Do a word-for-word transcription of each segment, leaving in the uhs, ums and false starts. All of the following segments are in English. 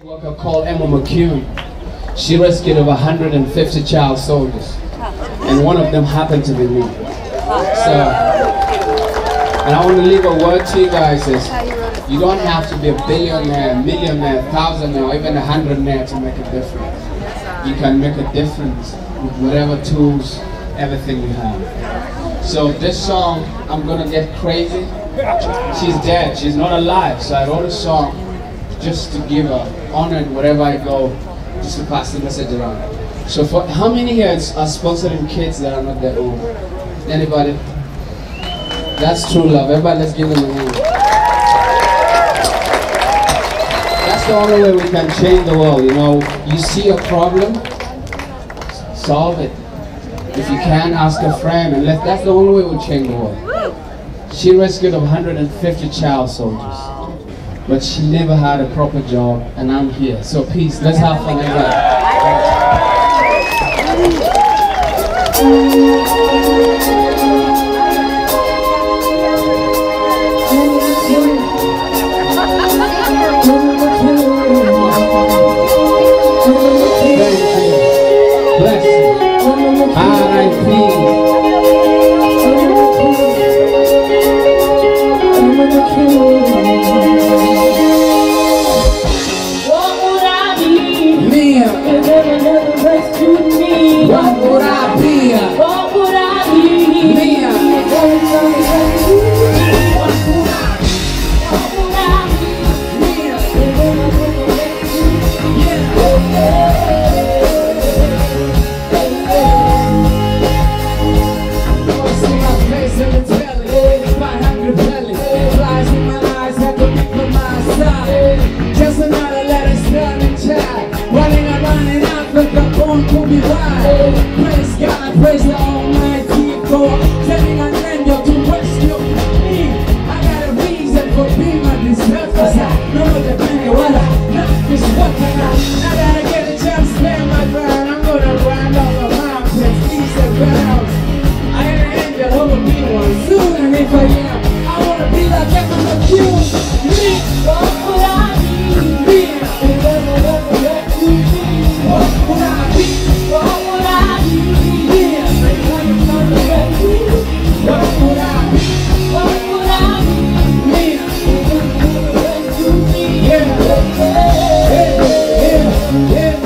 Worker called Emma Mc Cune. She rescued over one hundred fifty child soldiers, and one of them happened to be me. So, and I want to leave a word to you guys is, you don't have to be a billionaire, millionaire, thousandaire, or even a hundredaire to make a difference. You can make a difference with whatever tools, everything you have. So this song, I'm gonna get crazy. She's dead, she's not alive, so I wrote a song just to give her honor wherever I go, just to pass the message around. So for how many here are sponsoring kids that are not their own? Anybody? That's true love. Everybody, let's give them a hand. That's the only way we can change the world, you know. You see a problem, solve it. If you can, ask a friend, and let, that's the only way we'll change the world. She rescued one hundred fifty child soldiers, but she never had a proper job, and I'm here. So peace, let's have fun, everybody. R I P What would I be? What would I be? Mia. What would I be? Mia. I see my face in the telly, five hundred belly, flies in my eyes, have to be for my side. Just another letter starting child, running around in Africa, born to be wild. Praise God, praise the Almighty God, sending an angel to rescue me. I got a reason for being a deserve, cause I know the penny what I love is what I know. Now that I get a chance to spend my ground, I'm gonna grind all the mountains, east and west. I ain't an angel, over me one soon, and if I am, I wanna be like Emma Mc Cune. Me, what would I be? Me, what would I be? What would I be? Yeah. What would I be? What would I be? Me. Yeah. Yeah. Yeah.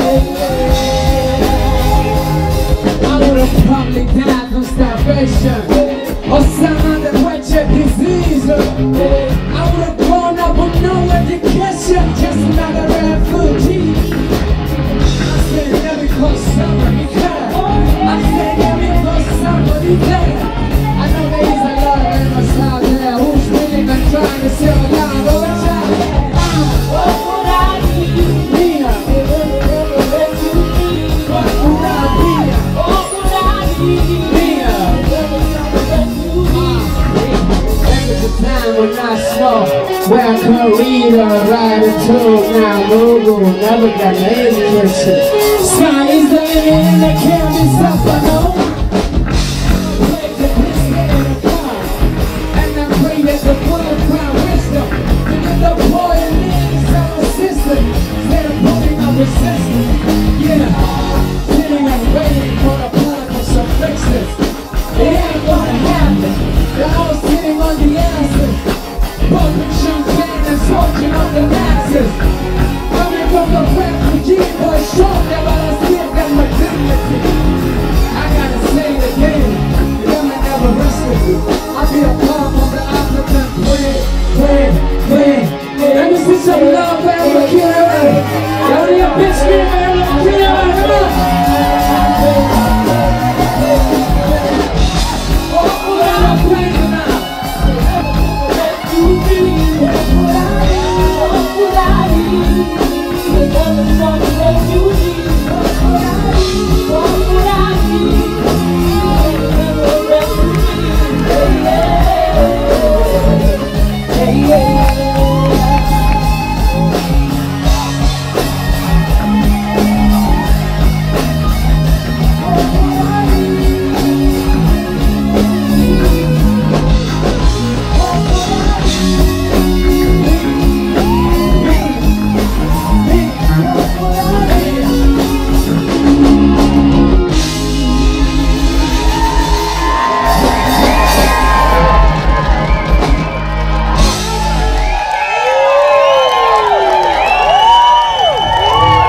I would have probably died from starvation or some other wretched disease. I would have grown up with no education, just another refugee. I said every close somebody there. I said every close somebody there. I know there is a lot of Emmas out there who's really been trying to sell a lot of old child. What would I be? Mia. What would I be? What would I be? Mia. There was a time when I smoked, where I could read or write a tune. Now Google never got any question. Sky is the limit and there can't be something no. Break the biscuit in the car, and I pray that the world find wisdom to get the boy and lives out of system instead of putting up resistance. Yeah, sitting and waiting for the product of some fixes. It ain't gonna happen. They're all sitting on the answers, pumping champagne and smoking on the masses. Coming from the refugee boy, strong, but I still got my dignity. I gotta say it again, you never never rested me. I'll be a part of the African prayer, prayer, prayer. Let me see some love, man, we're killing it. Y'all need a bitch, man, we're killing it, come on. What would I be? What would I be?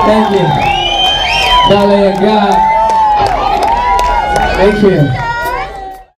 Thank you. Telly of God. Thank you.